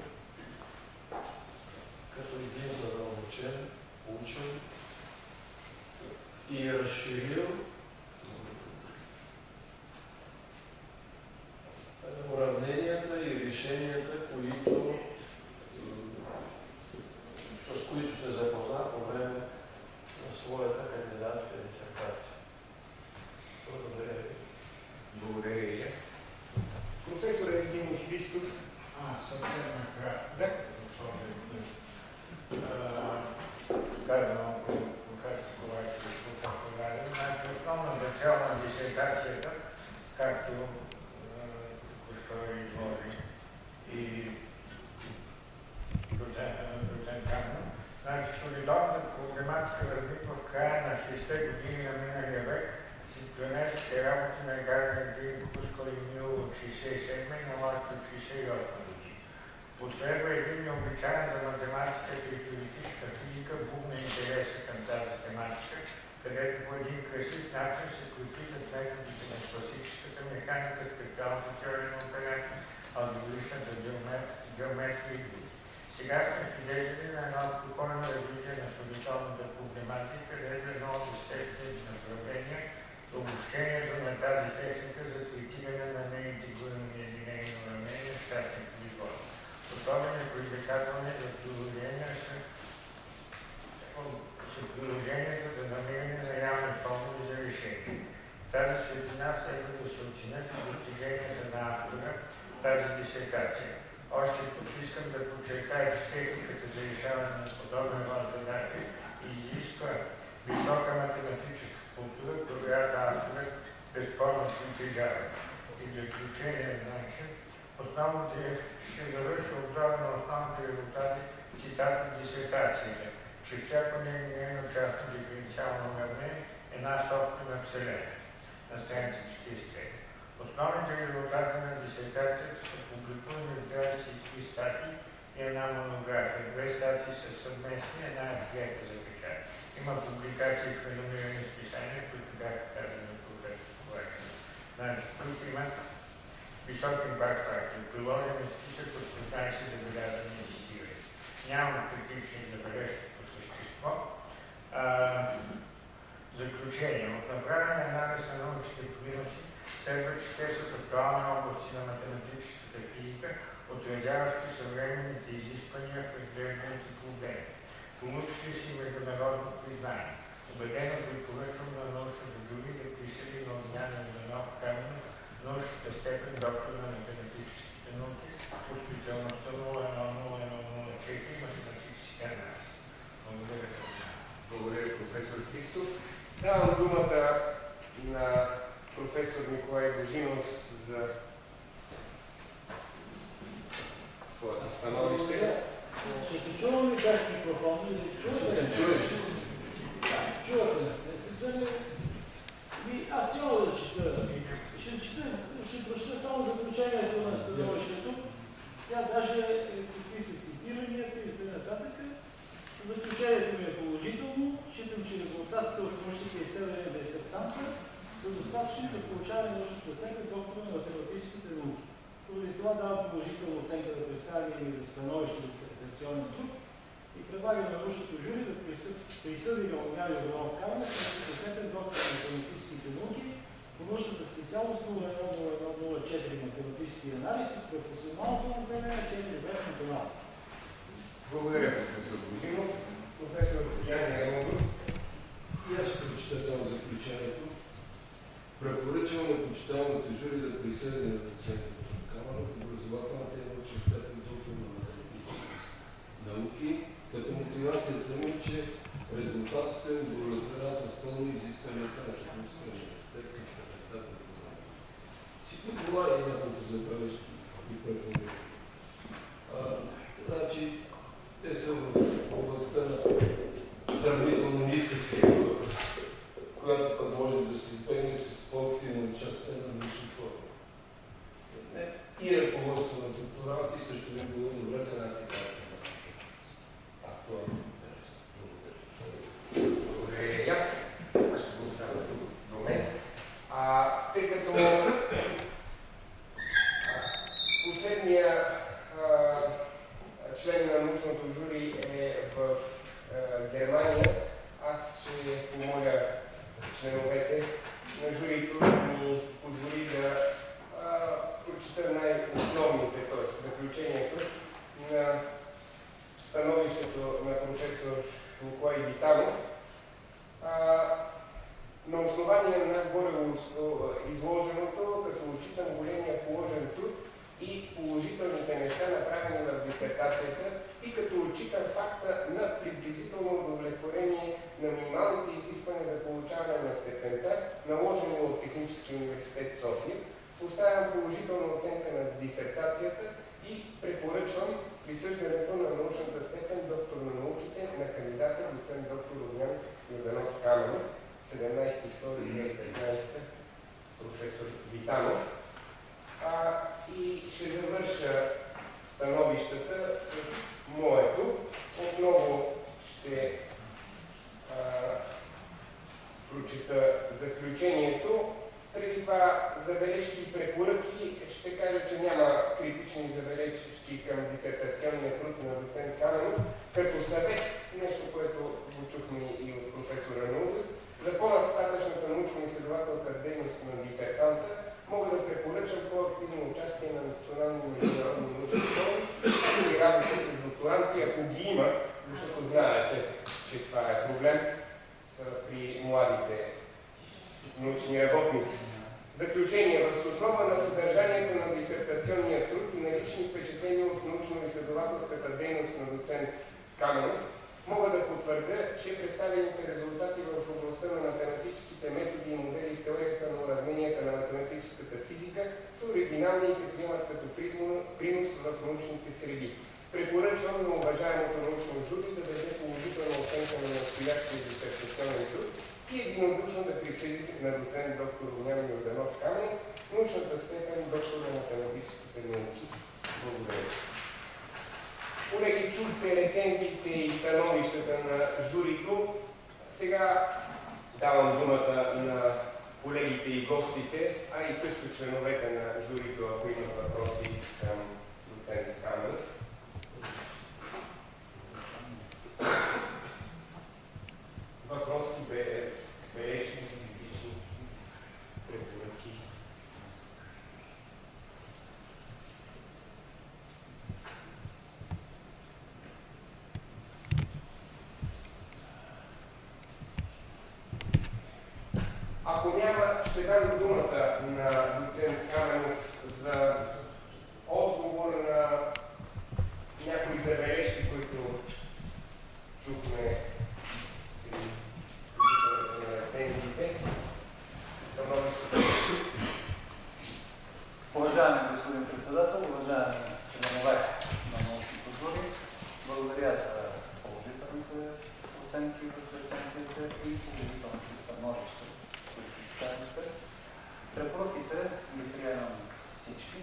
като един задълбочен учен и разширил уравненията и решенията, които, с които се запозна по време на своята кандидатска дисертация. Благодаря ви. Благодаря и аз. Професор Евгений Христов. А, съвсем накратко. Да. Казвам, професор Ковачев, професор Радев. Значи основната цел на дисертацията, както току-що изложи и доцент Каменов, значи солидорната проблематика възниква в края на шейсетте години на миналия век с пионерските работи на Гарден Грин, Хускал и Мил от шейсет и седма и на Лойд от шейсет и осма година. Последва един необичайен за математиката и теоретичната физика бум на интереса към тази тематика, където по един красив начин се преплитат методите на класическата механика, специалната теория на операции, алгебричната геометрия и други. Сега сме свидетели на едно спокойно развитие на солидорната проблематика, където едно от естествените направления е обобщението на тази техника за третиране на неинтегрирани единени уравнения в частни полигони. Особено привлекателни за приложения са, са приложенията за намиране на реални формули за решение. Тази светлина следва да се оценят и достиженията на автора тази дисертация. Още тук искам да подчертая, че техниката за решаване на подобен род задачи изисква висока математическа култура, която авторът безспорно притежава. И в заключение, значи, основните ще завърши обзора на основните резултати цитат от дисертацията, че всяко нейно частно диференциално уравнение е една собствена вселена на страница четиридесет и трета. Основните резултати на дисертацията са публикувани в двадесет и три статии и една монография. Две статии са съвместни, една е приета за печат. Има публикации в реномирани списания, които бяха казани от професор Ковачев. Значи, тук има високи бакфактори, приложен е списък от петнадесет забелязани и цитирани. Няма критични забележки по същество. А, заключение. От направен анализ на научните приноси следва, че те са в актуални области на математическата физика, отразяващи съвременните изисквания в разглежданите проблеми. Получили си международно признание. Убедено препоръчвам на научното жури да присъди на Огнян Иванов Каменов научната степен доктор на математическите науки по специалността нула едно нула едно нула четири математически анализ. Благодаря за вниманието. Благодаря, професор Христов. Давам думата на професор Николай Божинов за своето становище. Ще се чувам ли без микрофон? Чувате? Се чуеш? Чувате? Аз няма да чета. Ще чета, ще прочета само заключението на становището. Сега даже какви са цитиранията и т.н. Заключението ми е положително. Считам, че резултатите от научните изследвания на дисертанта са достатъчни за получаване на научната степен доктор на математическите науки. Поради това дава положителна оценка да представя и за становище за дисертационен труд и предлага на научното жури да присъди на Огнян Иванов Каменов научната степен доктор на математическите науки по научната специалност нула едно нула едно нула четири математически анализ и професионалното направление четири девет математика. Благодаря, професор Божинов. Професор Ян Ермогов. И аз ще прочета това заключението. Препоръчвам на почитаемото жури да присъди на доцента Каменов в образователната и научна степен доктор на математически науки, като мотивацията ми, че резултатите удовлетворяват изпълно изискванията на Штрумския университет към кандидата на познание. Си позволя и няколко забележки и препоръки. дипломанти също би било добре за една така. Аз това ми интересно. Благодаря и аз. Аз ще го оставя тук до мен. А, тъй като последния а, член на научното жури е в а, Германия, аз ще помоля членовете на журито да ми позволи да а, прочита най-основните, т.е. заключението на становището на професор Николай Витанов. А, на основание на горе изложеното, като отчитам големия положен труд и положителните неща, направени в дисертацията, и като отчитам факта на приблизително удовлетворение на минималните изисквания за получаване на степента, наложени от Техническия университет София, поставям положителна оценка на дисертацията и препоръчвам присъждането на научната степен доктор на науките на кандидата доцент доктор Огнян Йорданов Каменов, седемнадесети февруари две хиляди и петнадесета, професор Витанов. А, и ще завърша становищата с моето. Отново ще а, прочита заключението. Преди това забележки и препоръки ще кажа, че няма критични забележки към дисертационния труд на доцент Каменов. Като съвет, нещо, което го чухме и от професора Наудов, за по-нататъчната научно-изследователска дейност на дисертанта мога да препоръчам по-активно участие на национални и международни научни форуми и работа с докторанти, ако ги има, защото знаете, че това е проблем при младите научни работници. Заключение. Въз основа на съдържанието на дисертационния труд и на лични впечатления от научно-изследователската дейност на доцент Каменов, мога да потвърдя, че представените резултати в областта на математическите методи и модели в теорията на уравненията на математическата физика са оригинални и се приемат като принос в научните среди. Препоръчвам на уважаемото научно жури да даде положителна оценка на настоящия дисертационен труд и единодушно да присъди на доцент доктор Огнян Йорданов Каменов научната степен доктор на математическите науки. Благодаря. Колеги, чухте рецензиите и становищата на журито. Сега давам думата на колегите и гостите, а и също членовете на журито, ако имат въпроси към доцент Каменов. Въпроси, бележки, критични препоръки. Ако няма, ще дам думата на доцент Каменов за отговор на някои забележки, които чухме при изслушването на рецензиите. Становището. Уважаеми господин председател, уважаеми членове на научното жури, благодаря за положителните оценки в рецензиите и положителните становища, които изказахте. Препоръките ги приемам всички.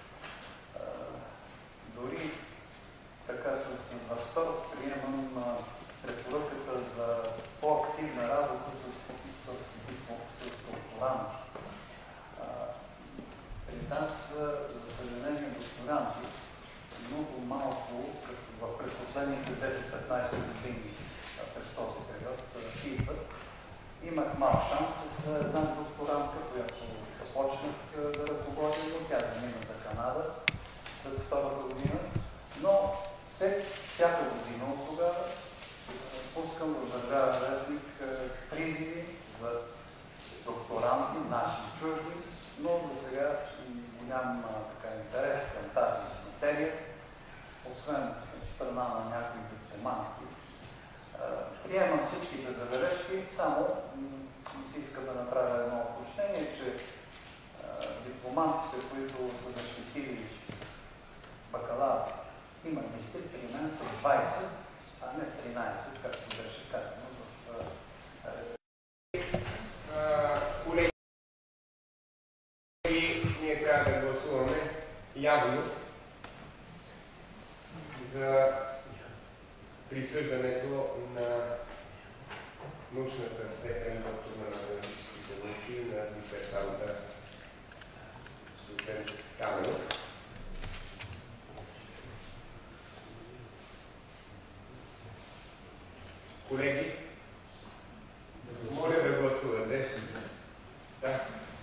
Дори така с възторг приемам препоръката за по-активна работа с, с, с, с докторанти. При нас, за съжаление, докторанти много малко, в през последните десет-петнадесет години през този период, идват. Имах мал шанс с една докторантка, която започнах да ръководя, но тя замина за Канада след втората година. Но след всяка година от тогава пускам в Държавен вестник призиви за докторанти, наши чужди, но за сега нямам така интерес към тази материя, освен от страна на някои дипломанти. Приемам всичките забележки, само ми се иска да направя едно уточнение, че дипломантите, които са защитили бакалавър и магистри, при мен са двадесет, а не тринадесет, както беше казано в колеги, ние трябва да гласуваме явно присъждането на научната степен доктор на математическите науки на дисертанта доцент Каменов. Колеги, моля да гласувате. Да.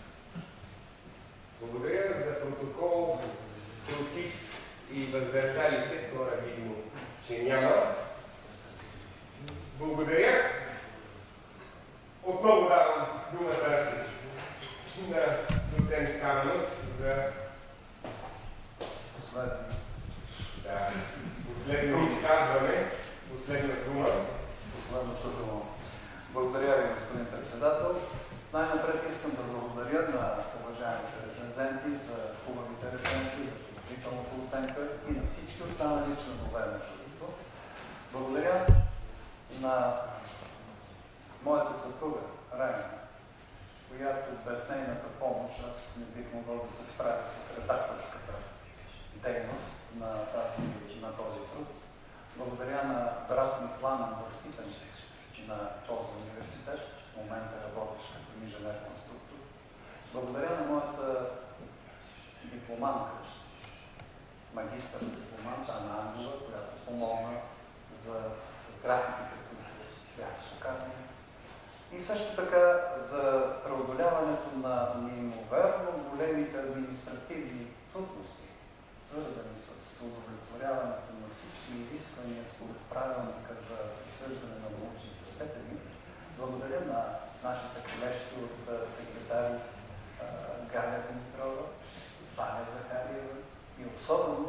Благодаря за протокол против и въздържали се, хора видимо, че няма. Благодаря. Отново давам думата на доцент Каменов за Последно. Да, последно изказване, последна дума. Последното дума. Благодаря ви, господин председател. Най-напред искам да благодаря на уважаемите рецензенти за хубавите рецензии, за положителната оценка и на всички останали членове на журито. Благодаря на моята съпруга, Райна, която без нейната помощ аз не бих могъл да се справя с редакторската дейност на, тази, на този труд. Благодаря на брат ми Пламен, възпитаник на този университет, в момента работещ като инженер-конструктор. Благодаря на моята дипломантка, магистър дипломант Ана Ангела, която помогна за графиките, които бяха показани. И също така за преодоляването на неимоверно големите административни трудности, свързани с удовлетворяването на всички изисквания според правилника за присъждане на научните степени. Благодаря на нашите колежки от секретари Галя Димитрова, Ваня Захариева и особено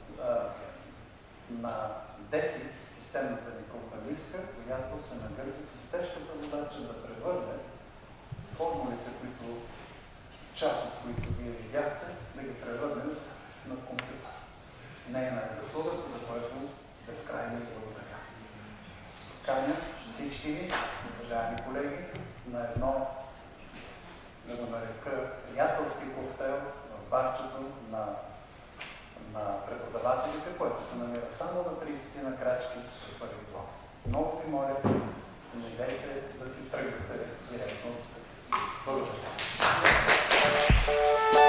на Деси, системната ни програмистка, която се нагърби с тежката задача да превърне формулите, които, част от които вие видяхте, да ги превърнем на компютър. Нейна е заслугата, за което безкрайно благодаря. Каня всички ви, уважаеми колеги, на едно, да го нарека, приятелски коктейл в барчето на, на преподавателите, което се намира само на тридесет на крачки от първи блок. Много ви моля, не дайте да си тръгвате директно. Благодаря.